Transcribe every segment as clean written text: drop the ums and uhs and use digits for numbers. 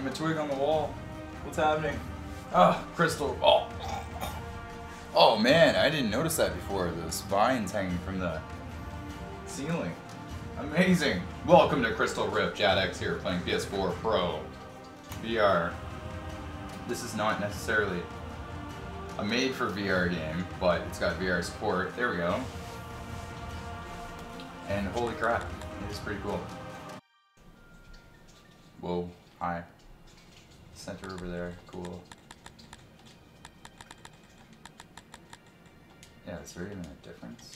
I'm a twig on the wall. What's happening? Oh, crystal. Oh. Oh man, I didn't notice that before. Those vines hanging from the ceiling. Amazing. Welcome to Crystal Rift. JadX here playing PS4 Pro VR. This is not necessarily a made for VR game, but it's got VR support. There we go. And holy crap, it is pretty cool. Whoa, hi. Center over there, cool. Yeah, is there even a difference?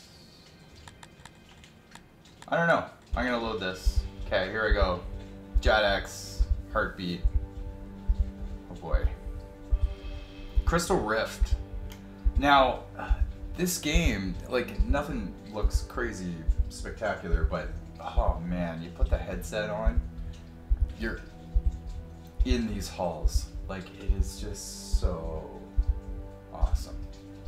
I don't know. I'm gonna load this. Okay, here I go. JadX, Heartbeat. Oh boy. Crystal Rift. Now, this game, like, nothing looks crazy spectacular, but oh man, you put the headset on, you're in these halls. Like, it is just so awesome.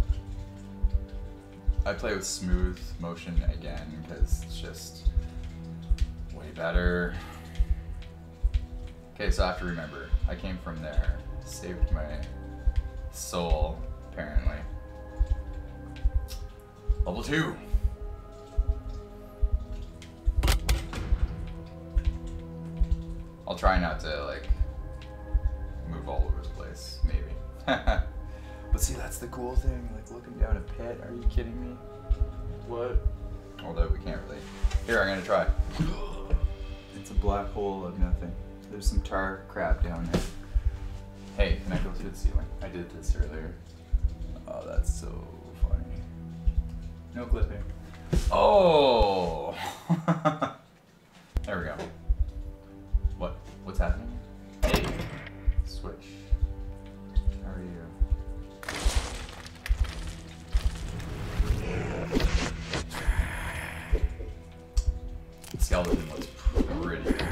I play with smooth motion again because it's just way better. Okay, so I have to remember, I came from there, saved my soul, apparently. Level 2. I'll try not to, like, move all over the place, maybe. But see, that's the cool thing, like looking down a pit. Are you kidding me? What? Although we can't really. Here, I'm gonna try. It's a black hole of nothing. There's some tar crap down there. Hey, can I go through the ceiling? I did this earlier. Oh, that's so funny. No clipping. Oh! There we go. What's happening? Hey! Switch. How are you? Skeleton looks pretty cool.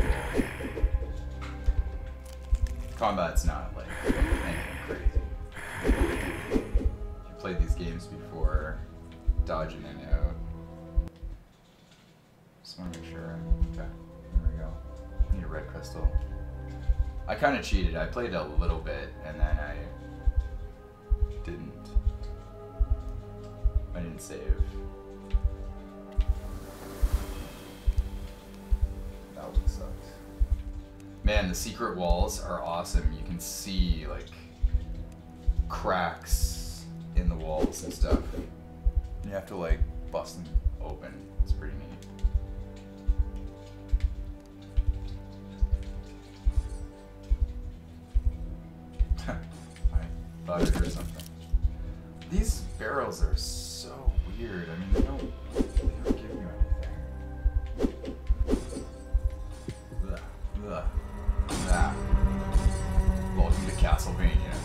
Combat's not like anything crazy. You played these games before, dodging in and out. Just want to make sure. Okay, there we go. Need a red crystal. I kind of cheated. I played a little bit and then I didn't save. That would suck. Man, the secret walls are awesome. You can see like cracks in the walls and stuff. You have to like bust them open. It's pretty neat. I thought I heard something. These barrels are so weird. I mean, they don't give you anything. Ugh. Ugh. Ah. Welcome to Castlevania.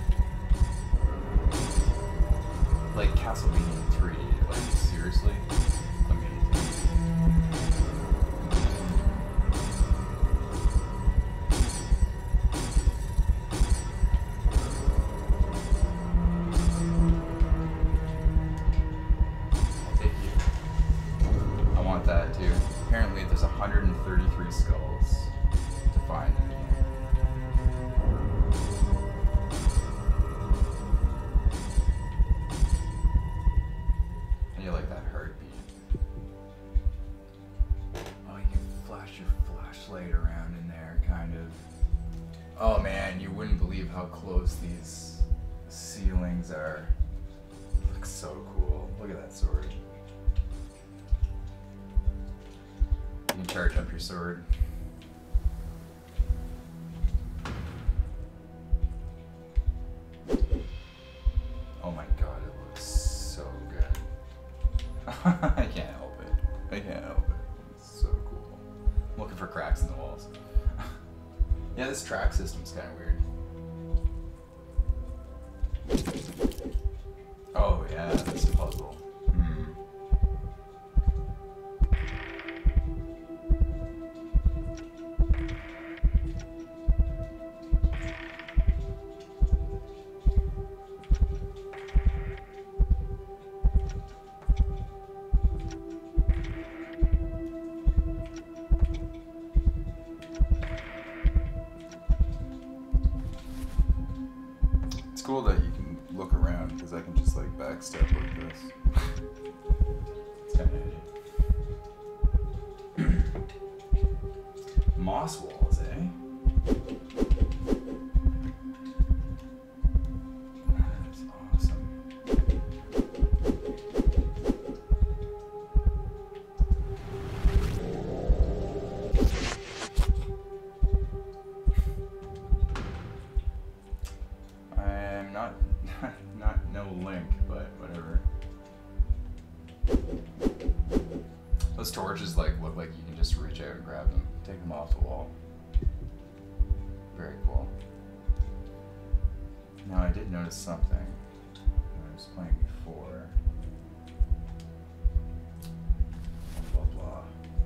Like Castlevania 3D. Like, seriously? Amazing. I'll take you. I want that too. Apparently there's 133 skulls to find in the game. How do you like that heartbeat? Oh, you can flash your flashlight around in there, kind of. Oh man, you wouldn't believe how close these ceilings are. It looks so cool. Look at that sword. You can charge up your sword. Oh my god, it looks so good. I can't help it. I can't help it. It's so cool. I'm looking for cracks in the walls. Yeah, this track system's kind of weird. Oh yeah, this puzzle. cool that you can look around because I can just like backstep like this. It's kind of handy. Moss walls, eh? That's awesome. I'm not no link, but whatever. Those torches like look like you can just reach out and grab them, take them off the wall. Very cool. Now I did notice something when I was playing before. Blah blah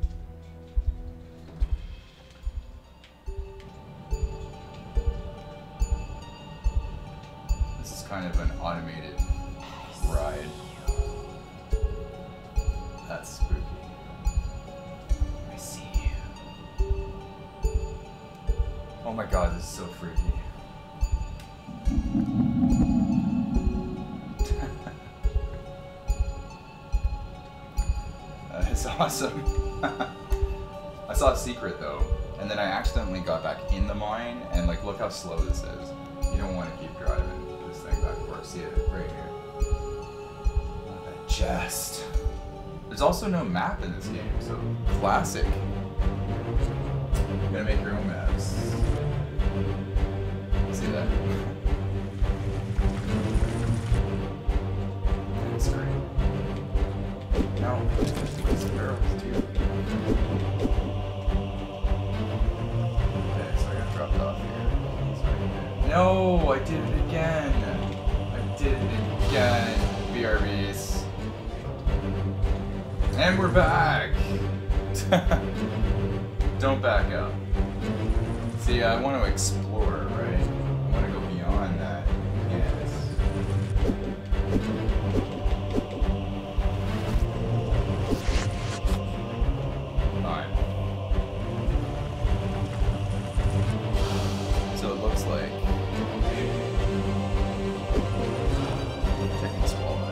blah. This is kind of an automated ride. That's spooky. I see you. Oh my god, this is so freaky. That is awesome. I saw a secret though, and then I accidentally got back in the mine, and like look how slow this is. You don't want to keep driving this thing back and forth. See it right here. Look at that chest. There's also no map in this game, so classic. You gotta make your own maps. See that? That's great. No, there's barrels too. Okay, so I got dropped off here. No, I did it again. I did it again. BRBs. And we're back! Don't back up. See, I want to explore, right? I want to go beyond that. Yes. Alright. So it looks like taking this wall out.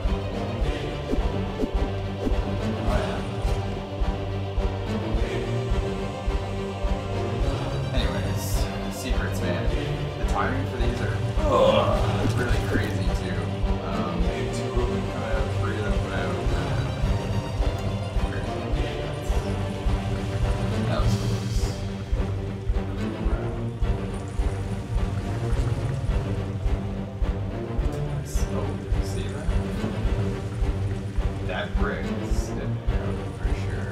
Timing for these are really crazy too. 2 of them come out, 3 of them come out. That was close. Oh, see that? That brick is sticking out for sure.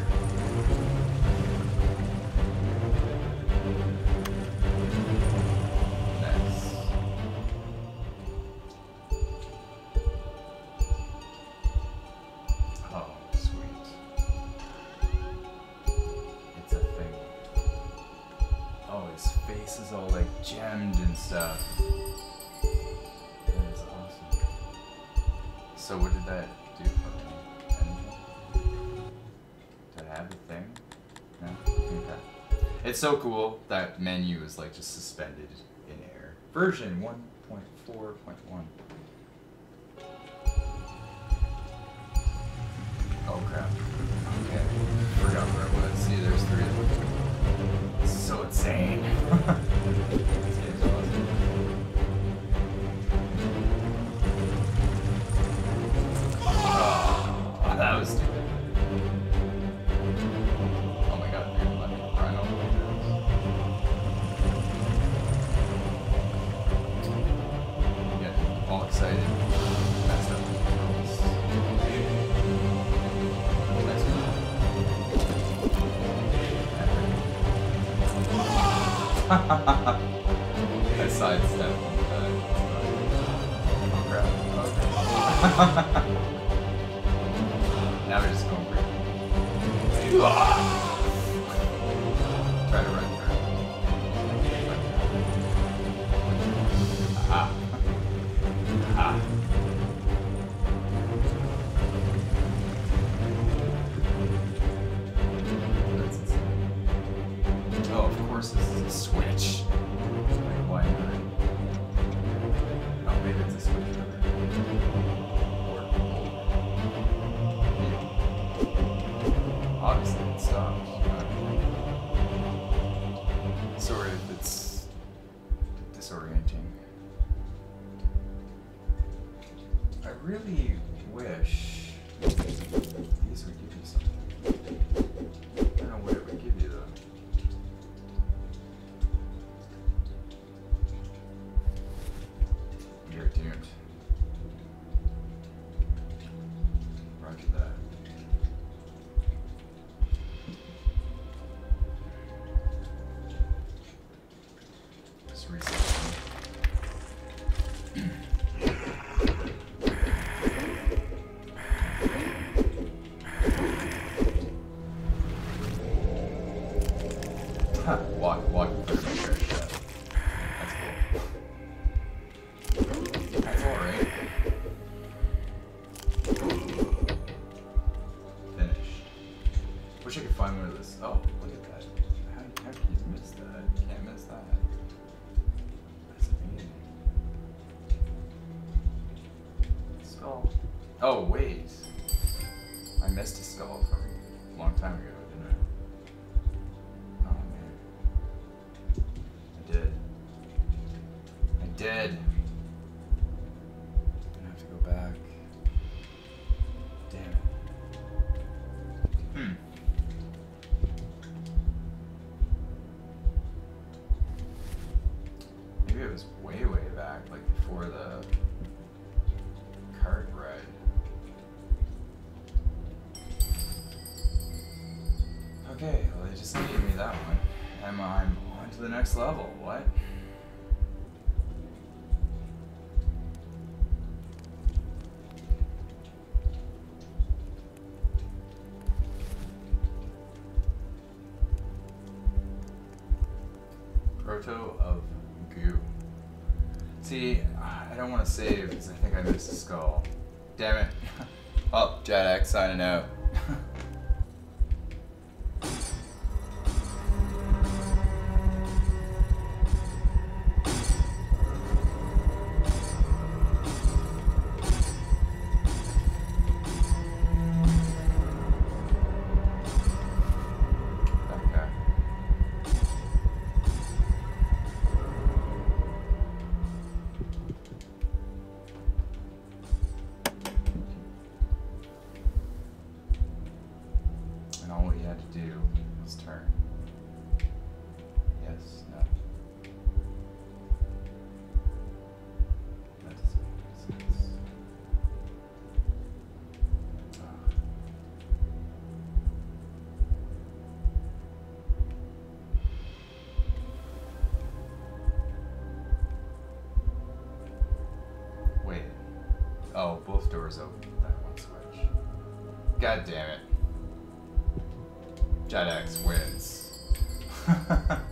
Face is all like gemmed and stuff. That is awesome. So what did that do for me? Anything? Did I have the thing? No? Okay. It's so cool. That menu is like just suspended in air. Version 1.4.1. Oh crap. Okay. Forgot where it was. See, there's 3 of them. So insane. This game's awesome. Oh, that was stupid. Oh my god, dude, let me run all the way through this. Get all excited. Messed up. Next one. I sidestepped. Oh crap. Okay. Now we're just going crazy. Try to run through. Ah. Ah. That's insane. Oh, of course this is a switch. Like, why not? Oh, maybe it's disorienting. I really wish these would give you something. I don't know what it would give you though. You're doomed. Roger that. Just reset. Huh, walk in front of my trash shot. That's cool. That's alright. Finished. Wish I could find one of those. Oh, look at that. How can you miss that? You can't miss that. That's amazing. Skull. Oh, wait. I missed a skull from a long time ago, didn't I? Oh, man. I did. I did. I'm gonna have to go back. Damn it. Maybe it was way back, like before the cart ride. Okay, well they just gave me that one. I'm on to the next level. What? Proto of goo. See, I don't want to save because I think I missed a skull. Damn it. Oh, JetX signing out. And all we had to do was turn. Yes, no. That doesn't make any sense. Wait. Oh, both doors open with that one switch. God damn it. JetX wins.